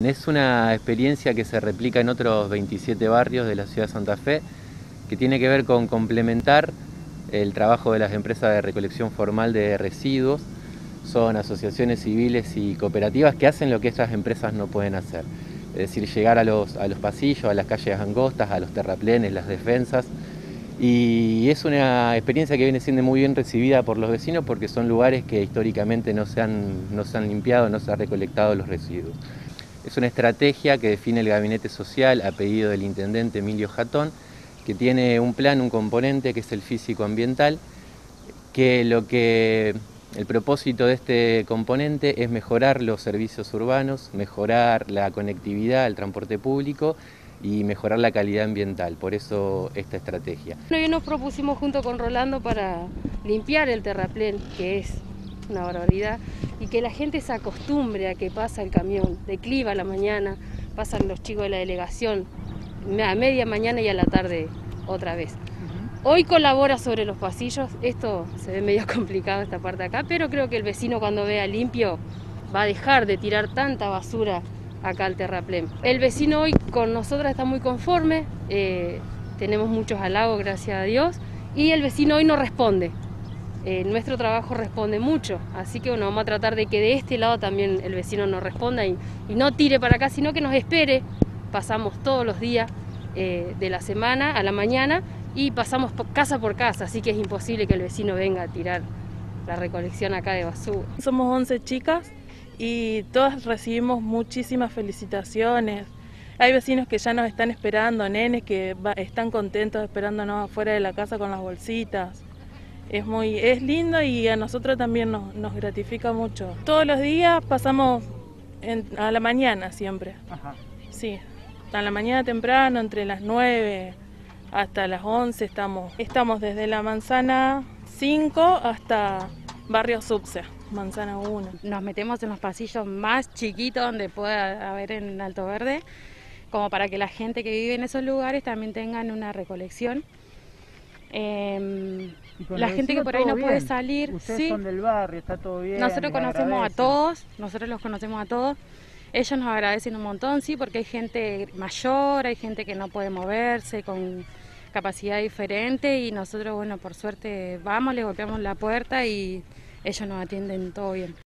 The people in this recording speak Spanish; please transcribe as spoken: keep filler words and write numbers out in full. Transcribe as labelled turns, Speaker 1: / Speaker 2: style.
Speaker 1: Es una experiencia que se replica en otros veintisiete barrios de la ciudad de Santa Fe, que tiene que ver con complementar el trabajo de las empresas de recolección formal de residuos. Son asociaciones civiles y cooperativas que hacen lo que estas empresas no pueden hacer. Es decir, llegar a los, a los pasillos, a las calles angostas, a los terraplenes, las defensas. Y es una experiencia que viene siendo muy bien recibida por los vecinos porque son lugares que históricamente no se han, no se han limpiado, no se han recolectado los residuos. Es una estrategia que define el Gabinete Social a pedido del intendente Emilio Jatón, que tiene un plan, un componente que es el físico-ambiental, que lo que el propósito de este componente es mejorar los servicios urbanos, mejorar la conectividad, el transporte público y mejorar la calidad ambiental, por eso esta estrategia.
Speaker 2: Hoy nos propusimos junto con Rolando para limpiar el terraplén, que es una barbaridad, y que la gente se acostumbre a que pasa el camión de Cliva a la mañana, pasan los chicos de la delegación a media mañana y a la tarde otra vez. Hoy colabora sobre los pasillos, esto se ve medio complicado esta parte de acá, pero creo que el vecino cuando vea limpio va a dejar de tirar tanta basura acá al terraplén. El vecino hoy con nosotras está muy conforme, eh, tenemos muchos halagos, gracias a Dios, y el vecino hoy nos responde. Eh, nuestro trabajo responde mucho, así que bueno, vamos a tratar de que de este lado también el vecino nos responda y, y no tire para acá, sino que nos espere. Pasamos todos los días eh, de la semana a la mañana y pasamos por casa por casa, así que es imposible que el vecino venga a tirar la recolección acá de basura.
Speaker 3: Somos once chicas y todas recibimos muchísimas felicitaciones. Hay vecinos que ya nos están esperando, nenes que va, están contentos esperándonos afuera de la casa con las bolsitas. Es muy, es lindo y a nosotros también nos, nos gratifica mucho. Todos los días pasamos en, a la mañana siempre. Ajá. Sí, a la mañana temprano, entre las nueve hasta las once estamos. Estamos desde la manzana cinco hasta barrio Subse, manzana uno.
Speaker 2: Nos metemos en los pasillos más chiquitos donde pueda haber en Alto Verde, como para que la gente que vive en esos lugares también tengan una recolección. Eh, la gente que por ahí no
Speaker 4: bien.
Speaker 2: puede salir,
Speaker 4: ustedes
Speaker 2: sí.
Speaker 4: son del barrio, está todo bien.
Speaker 2: Nosotros conocemos a todos, nosotros los conocemos a todos. Ellos nos agradecen un montón, sí, porque hay gente mayor, hay gente que no puede moverse, con capacidad diferente, y nosotros, bueno, por suerte vamos, le golpeamos la puerta y ellos nos atienden todo bien.